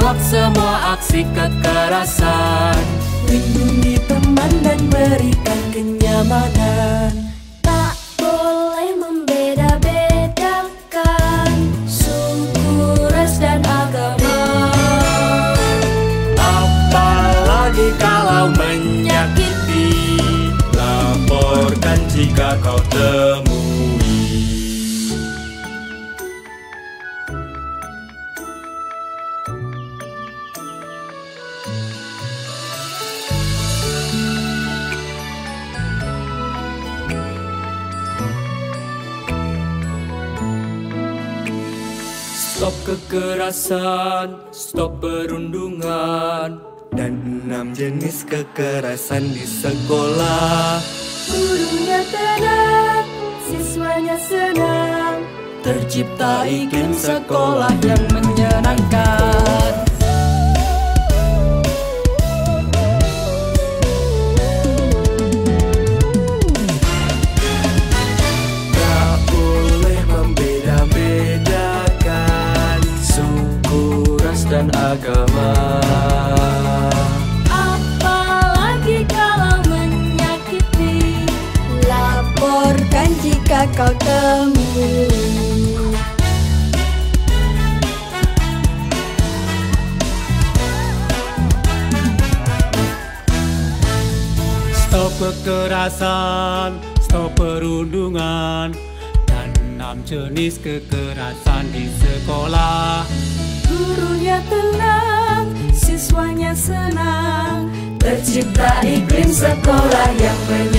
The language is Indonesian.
tolak semua aksi kekerasan. Lindungi teman dan berikan kenyamanan. Tak boleh membeda-bedakan suku, ras, dan agama. Apalagi kalau menyakiti, laporkan jika kau temui. Stop kekerasan, stop perundungan, dan 6 jenis kekerasan di sekolah. Gurunya tenang, siswanya senang, Tercipta iklim sekolah yang menyenangkan. Tak boleh membeda-bedakan suku, ras, dan agama. apalagi kalau menyakiti, laporkan jika kau temui. Stop kekerasan, stop perundungan, dan 6 jenis kekerasan di sekolah. Gurunya tenang, siswanya senang, Tercipta iklim sekolah yang menyenangkan.